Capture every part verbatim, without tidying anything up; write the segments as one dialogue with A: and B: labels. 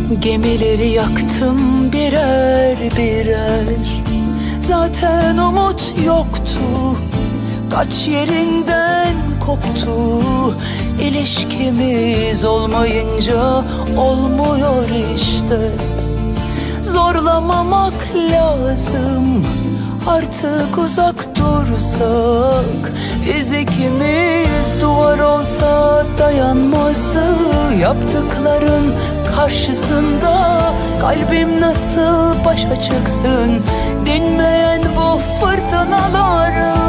A: Gemileri yaktım birer birer. Zaten umut yoktu, kaç yerinden koptu. İlişkimiz olmayınca olmuyor işte. Zorlamamak lazım, artık uzak dursak. Biz ikimiz duvar olsa dayanmazdı. Yaptıkların karşısında kalbim nasıl başa çıksın dinmeyen bu fırtınalarla?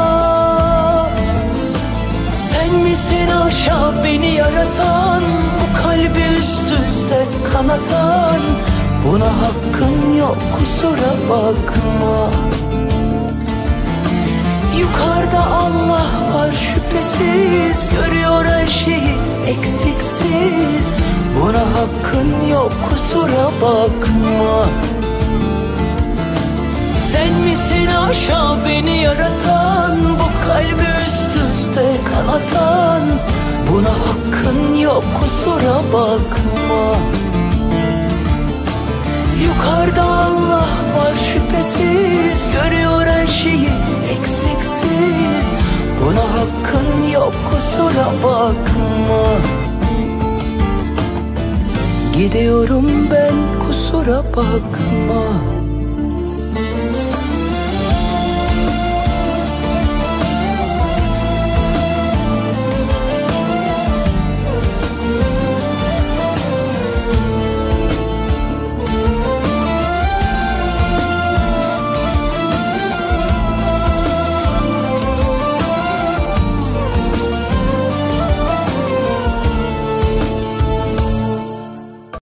A: Sen misin aşağı beni yaratan, bu kalbi üst üste kanatan? Buna hakkın yok, kusura bakma. Yukarıda Allah var şüphesiz, görüyor her şeyi eksiksiz. Buna hakkın yok, kusura bakma. Sen misin aşağı beni yaratan, bu kalbi üst üste kanatan? Buna hakkın yok, kusura bakma. Yukarıda Allah var şüphesiz, görüyor her şeyi eksiksiz. Buna hakkın yok, kusura bakma. Gidiyorum ben, kusura bakma.